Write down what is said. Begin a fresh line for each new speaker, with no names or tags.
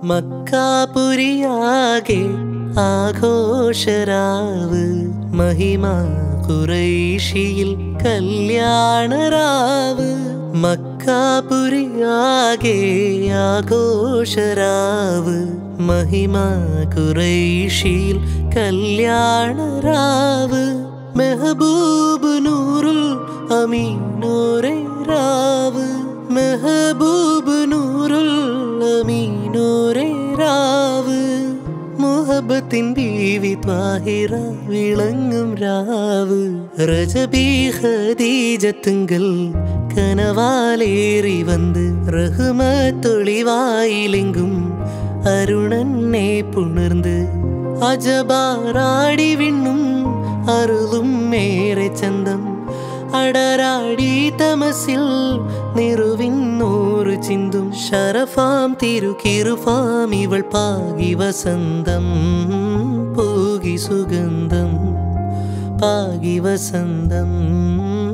മക്കാപുരിയാകെ ആഘോഷരാവ് മഹിമ ഖുറൈശിയിൽ കല്യാണരാവ് മക്കാപുരിയാകെ ആഘോഷരാവ് മഹിമ ഖുറൈശിയിൽ കല്യാണരാവ് മെഹബൂബ് നൂറുൽ അമീനോരെ രാവ് മെഹബൂബ് നൂറുൽ അമീനോരെ രാവ് മുഹബത്തിൻ ബീവി ത്വാഹിറ വിളങ്ങും രാവ് റജബി ഖദീജത്തുങ്കൽ കനവാലേറി വന്ന് റഹ്മത്തൊളിവായിലെങ്കും അരുണനെ പുണർന്ന് അജബാറാടി വിണ്ണും അരുളും മേറെ ചന്തം അടരാടി തമസിൽ നിറുവിന്നൂറ് ചിന്തും ശരഫാം തിരുകിറുഫാം ഇവൾ പാകി വസന്തം പൂകി സുഗന്ധം പാകി വസന്തം